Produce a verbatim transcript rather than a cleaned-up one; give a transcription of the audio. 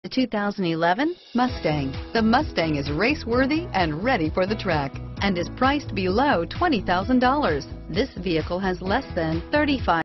The two thousand eleven Mustang. The Mustang is race-worthy and ready for the track and is priced below twenty thousand dollars. This vehicle has less than thirty-five